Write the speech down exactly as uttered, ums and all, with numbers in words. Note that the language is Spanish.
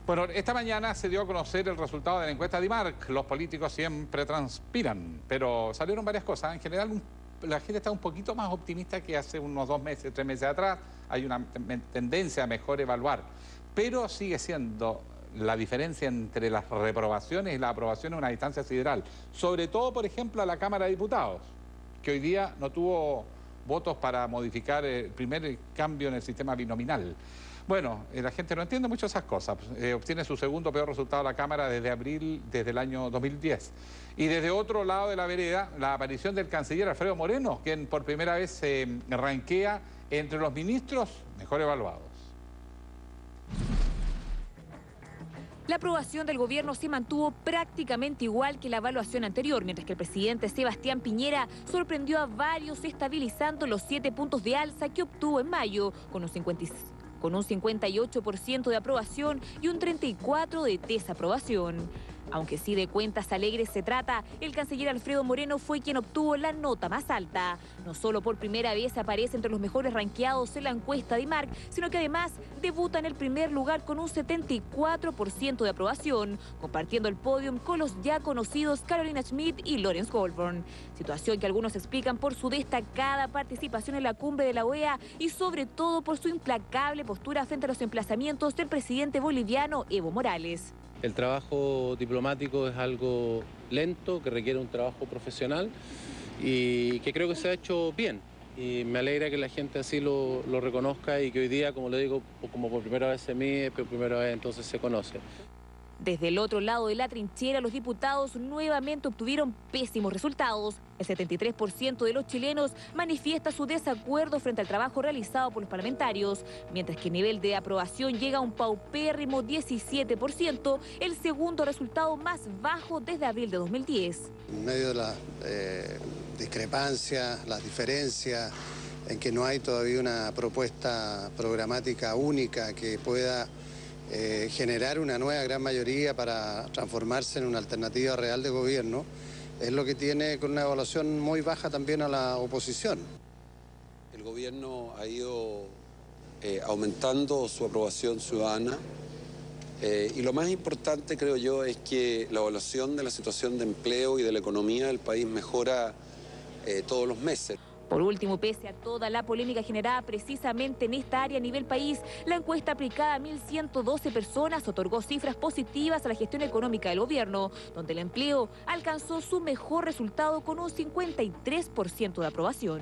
Bueno, esta mañana se dio a conocer el resultado de la encuesta de IMARC. Los políticos siempre transpiran, pero salieron varias cosas. En general, un, la gente está un poquito más optimista que hace unos dos meses, tres meses atrás. Hay una tendencia a mejor evaluar, pero sigue siendo la diferencia entre las reprobaciones y la aprobación en una distancia sideral. Sobre todo, por ejemplo, a la Cámara de Diputados, que hoy día no tuvo votos para modificar el primer cambio en el sistema binominal. Bueno, eh, la gente no entiende mucho esas cosas. Eh, obtiene su segundo peor resultado la Cámara desde abril, desde el año dos mil diez. Y desde otro lado de la vereda, la aparición del canciller Alfredo Moreno, quien por primera vez se eh, ranquea entre los ministros mejor evaluados. La aprobación del gobierno se mantuvo prácticamente igual que la evaluación anterior, mientras que el presidente Sebastián Piñera sorprendió a varios estabilizando los siete puntos de alza que obtuvo en mayo, con un cincuenta y seis por ciento. Con un cincuenta y ocho por ciento de aprobación y un treinta y cuatro por ciento de desaprobación. Aunque sí de cuentas alegres se trata, el canciller Alfredo Moreno fue quien obtuvo la nota más alta. No solo por primera vez aparece entre los mejores ranqueados en la encuesta de IMARC, sino que además debuta en el primer lugar con un setenta y cuatro por ciento de aprobación, compartiendo el podio con los ya conocidos Carolina Schmidt y Lorenz Goldborn. Situación que algunos explican por su destacada participación en la cumbre de la O E A y sobre todo por su implacable postura frente a los emplazamientos del presidente boliviano Evo Morales. El trabajo diplomático es algo lento, que requiere un trabajo profesional y que creo que se ha hecho bien. Y me alegra que la gente así lo, lo reconozca y que hoy día, como le digo, como por primera vez se mide, por primera vez entonces se conoce. Desde el otro lado de la trinchera, los diputados nuevamente obtuvieron pésimos resultados. El setenta y tres por ciento de los chilenos manifiesta su desacuerdo frente al trabajo realizado por los parlamentarios, mientras que el nivel de aprobación llega a un paupérrimo diecisiete por ciento, el segundo resultado más bajo desde abril de dos mil diez. En medio de las eh, discrepancias, las diferencias, en que no hay todavía una propuesta programática única que pueda Eh, generar una nueva gran mayoría para transformarse en una alternativa real de gobierno, es lo que tiene con una evaluación muy baja también a la oposición. El gobierno ha ido eh, aumentando su aprobación ciudadana eh, y lo más importante, creo yo, es que la evaluación de la situación de empleo y de la economía del país mejora eh, todos los meses. Por último, pese a toda la polémica generada precisamente en esta área a nivel país, la encuesta aplicada a mil ciento doce personas otorgó cifras positivas a la gestión económica del gobierno, donde el empleo alcanzó su mejor resultado con un cincuenta y tres por ciento de aprobación.